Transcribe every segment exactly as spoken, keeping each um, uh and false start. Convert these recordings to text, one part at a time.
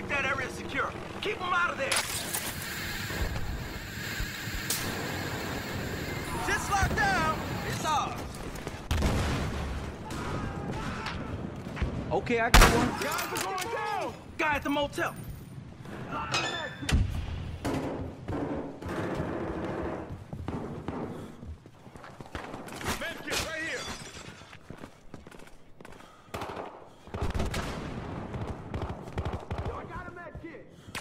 Keep that area secure. Keep them out of there. Just locked down. It's ours. Okay, I got one. Guys are going down. Guy at the motel. Medkit right here. Yo, I got a medkit.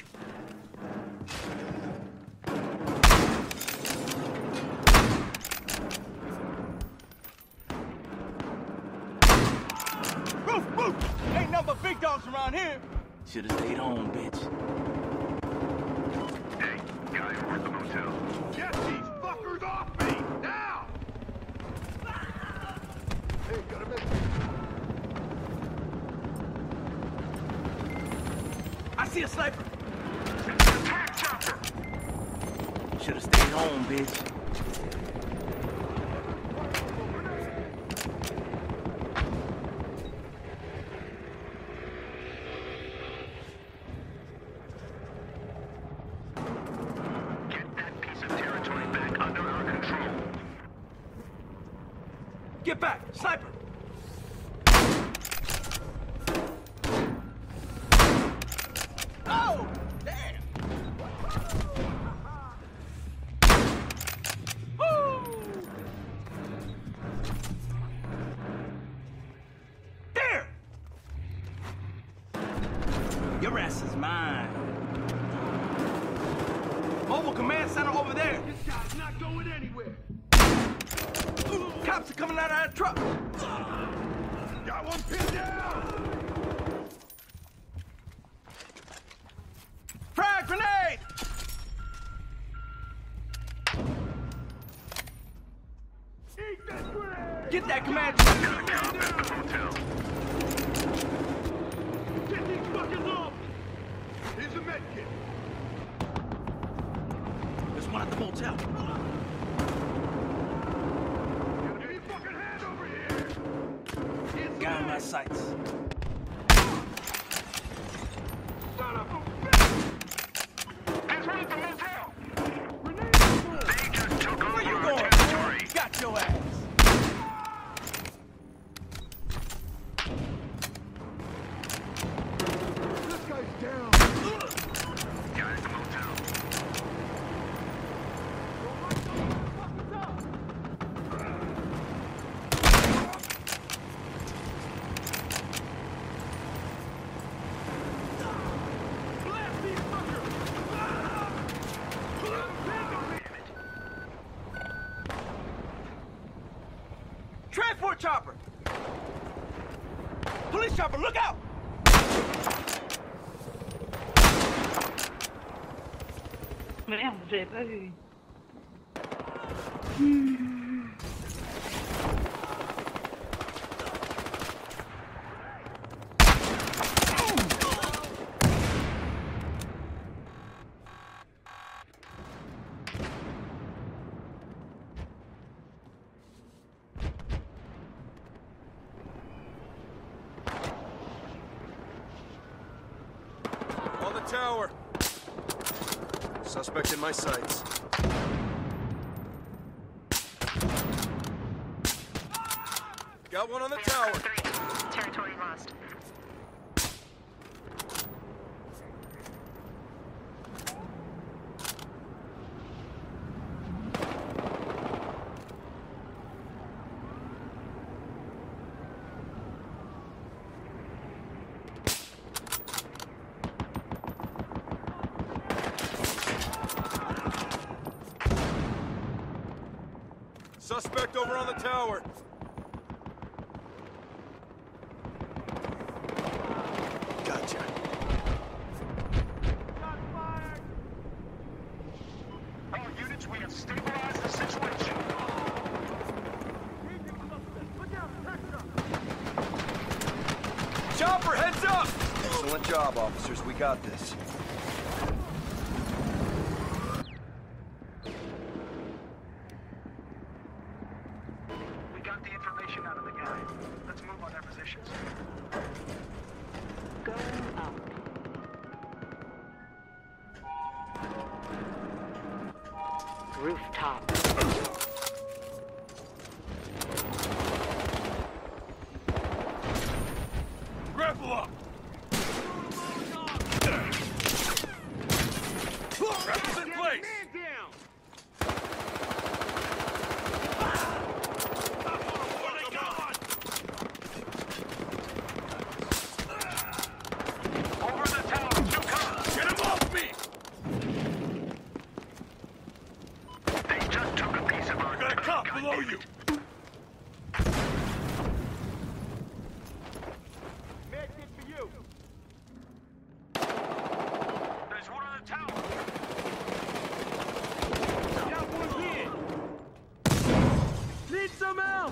Roof, roof! Ain't nothing but big dogs around here. Should've stayed home, bitch. Hey, guy over at the motel. Get these fuckers off me! Now! Hey, got a medkit. I see a sniper. Attack chopper! Should've stayed home, bitch. Get back! Sniper! Oh! Damn! Woo! There! Your ass is mine. Mobile command center over there. This guy's not going anywhere. Cops are coming out of that truck. Got one pinned down. Frag grenade! Eat that grenade! Get that command. Got a cop at the motel. Get these fuckers off! Here's a medkit. There's one at the motel. Enemy fucking hand over here. Guy in my sights. Son of a bitch! He's right at the motel. Grenade! They just took over Where you our going? territory. Got your ass. This guy's down. Guy at the motel. Blast these fuckers! Transport chopper! Police chopper, look out! Merde, j'avais pas vu. On the tower. Suspect in my sights. Got one on the tower. Territory lost. Suspect over on the tower. Gotcha. All units, we have stabilized the situation. Chopper, heads up! Excellent job, officers. We got this. We got the information out of the guy. Let's move on their positions. Going up. top. Grapple up! Grapple's in place! Man down! Over the tower, two cops! Get him off me! They just took a piece of our I got a cop below you! Med kit for you. There's one on the tower. Got one here! Need some help!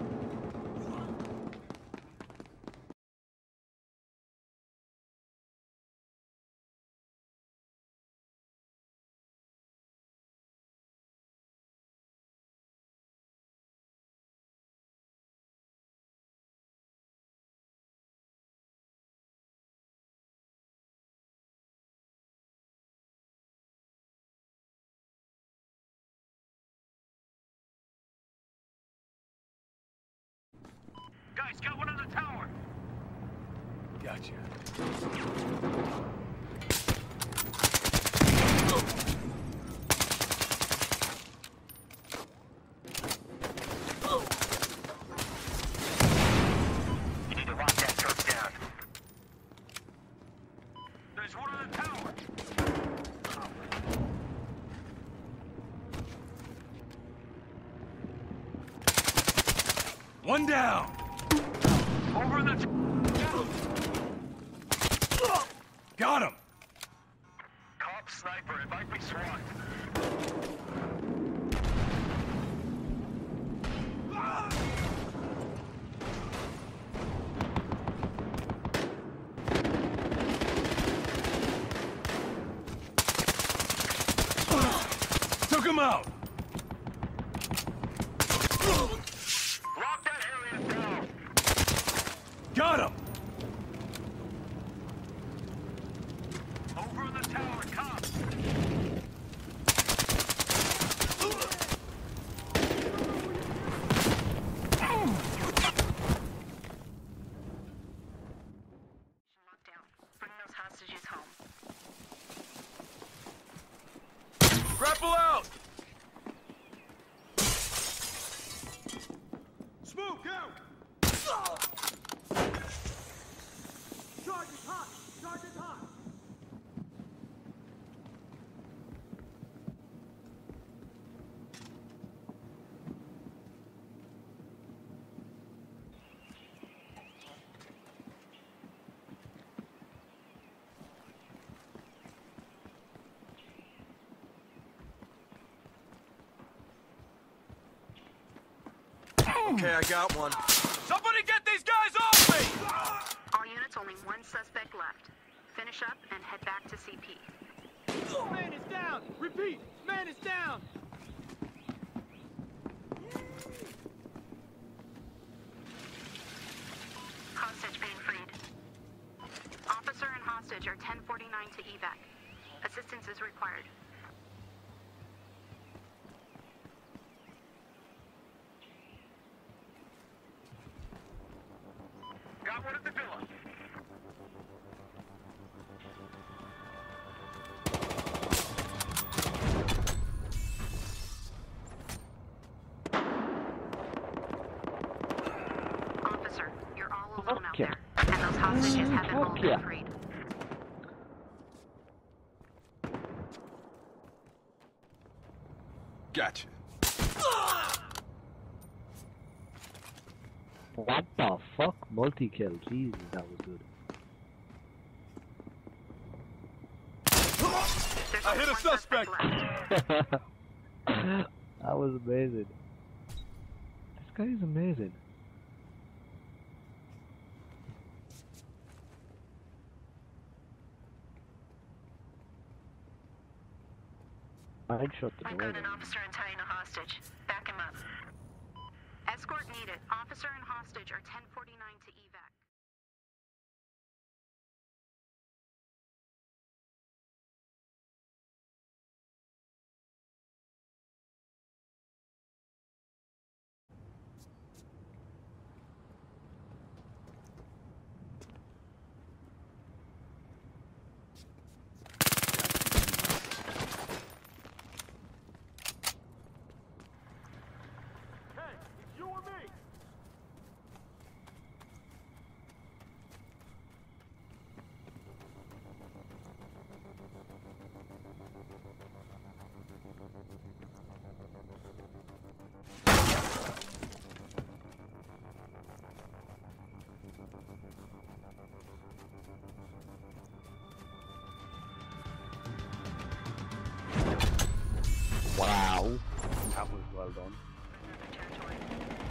Guys, got one on the tower. Gotcha. You need to lock that turret down. There's one on the tower. One down! Over the t- Got him! Cop sniper, it might be SWAT. Took him out! Lock that area down. Got him! Over the tower, cops. Lockdown. Bring those hostages home. Grapple out! Smoke out. Charge is hot. Charge is hot. Okay, I got one. Somebody get these guys off me! All units, only one suspect left. Finish up and head back to C P. Man is down! Repeat! Man is down! Hostage being freed. Officer and hostage are ten forty-nine to evac. Assistance is required. Got one at the villa. Officer, you're all alone out Okay. there. And those hostages have been all Okay. been freed. Gotcha. What the fuck? Multi-kill. Jesus, that was good. There's I only hit a one suspect. left. That was amazing. This guy is amazing. I'd shut the I've door. got an officer and tying a hostage. Back him up. Escort needed. Officer and hostage are ten forty-nine to evac. Well done. Another territory.